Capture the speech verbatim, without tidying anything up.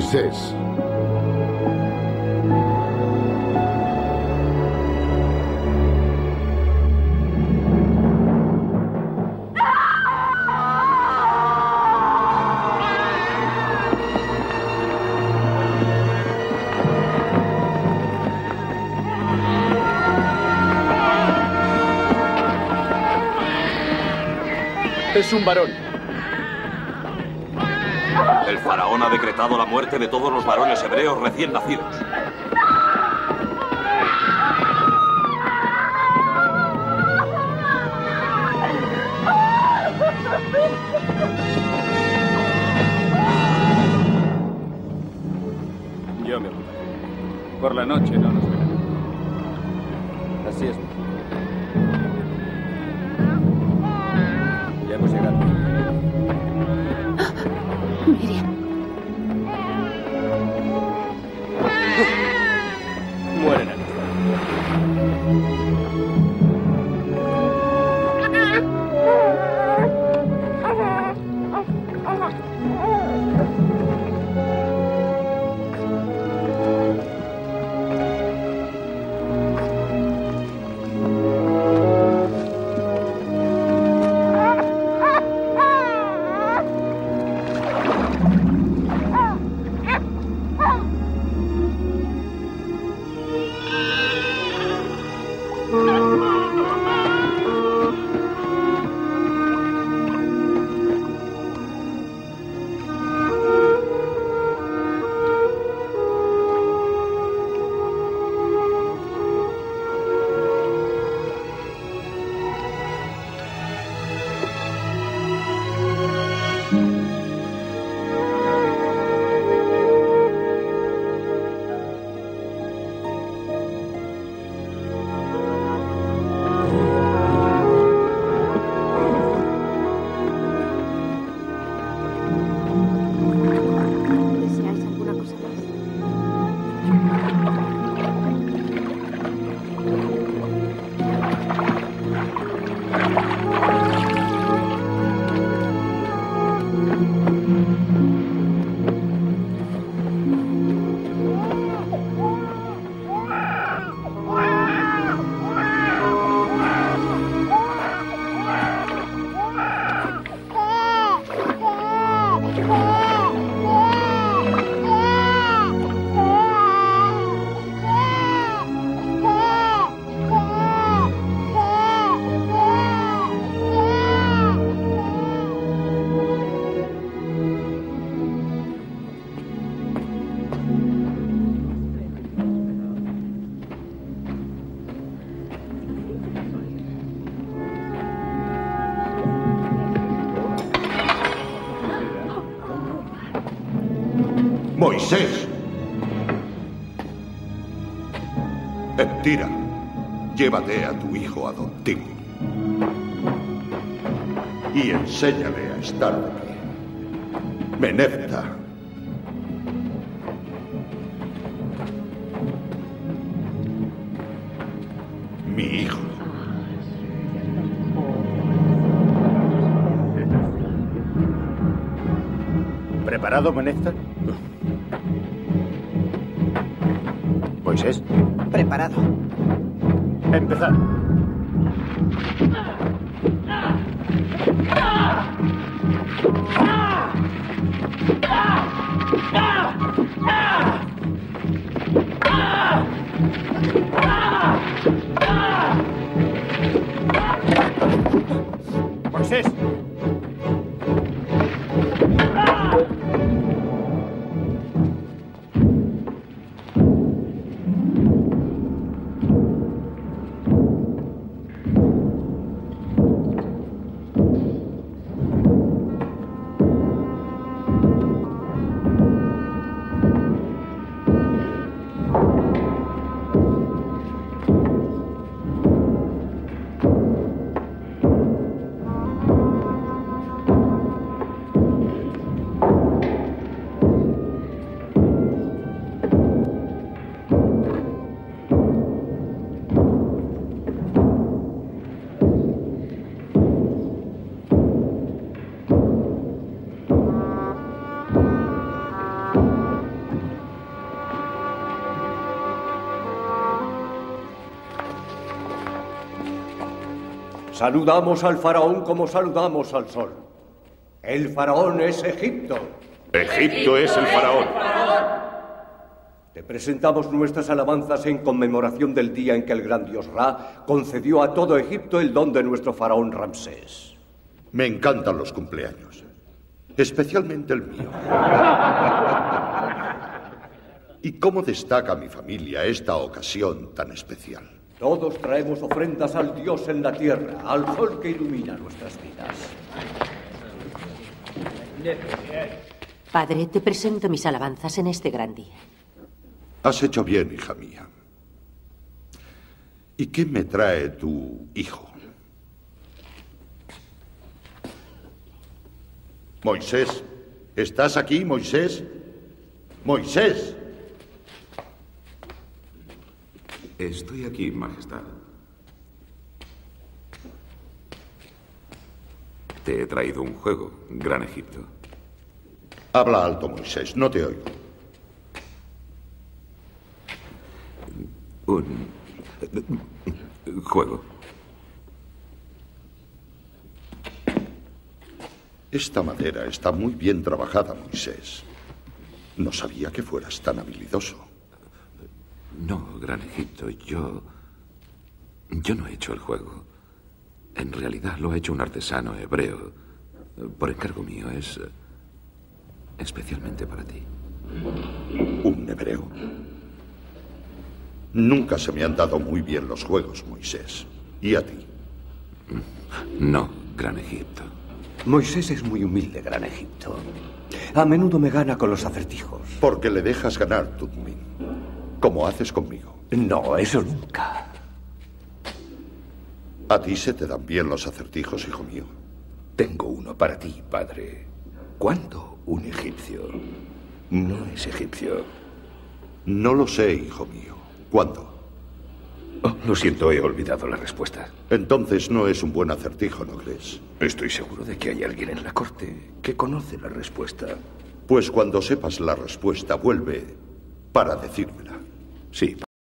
Moisés. Es un varón. El faraón ha decretado la muerte de todos los varones hebreos recién nacidos. Yo me ocuparé. Por la noche no nos verán. Así es. Ya hemos llegado. Miriam. Mueren aquí. Moisés. Tira, llévate a tu hijo adoptivo y enséñale a estar de pie. Menefta. Mi hijo. ¿Preparado, Menefta? Moisés. Preparado. Empezar. Moisés. Saludamos al faraón como saludamos al sol. El faraón es Egipto. Egipto es el faraón. Te presentamos nuestras alabanzas en conmemoración del día en que el gran dios Ra concedió a todo Egipto el don de nuestro faraón Ramsés. Me encantan los cumpleaños, especialmente el mío. ¿Y cómo destaca mi familia esta ocasión tan especial? Todos traemos ofrendas al Dios en la tierra, al sol que ilumina nuestras vidas. Padre, te presento mis alabanzas en este gran día. Has hecho bien, hija mía. ¿Y qué me trae tu hijo? Moisés, ¿estás aquí, Moisés? Moisés. Estoy aquí, Majestad. Te he traído un juego, Gran Egipto. Habla alto, Moisés, no te oigo. Un juego. Esta madera está muy bien trabajada, Moisés. No sabía que fueras tan habilidoso. No, Gran Egipto, yo... Yo no he hecho el juego. En realidad lo ha hecho un artesano hebreo. Por encargo mío, es... especialmente para ti. ¿Un hebreo? Nunca se me han dado muy bien los juegos, Moisés. ¿Y a ti? No, Gran Egipto. Moisés es muy humilde, Gran Egipto. A menudo me gana con los acertijos. Porque le dejas ganar, Tutmin. Como haces conmigo. No, eso nunca. ¿A ti se te dan bien los acertijos, hijo mío? Tengo uno para ti, padre. ¿Cuándo un egipcio no es egipcio? No lo sé, hijo mío. ¿Cuándo? Oh, lo siento, he olvidado la respuesta. Entonces no es un buen acertijo, ¿no crees? Estoy seguro de que hay alguien en la corte que conoce la respuesta. Pues cuando sepas la respuesta, vuelve para decírmela. Sí.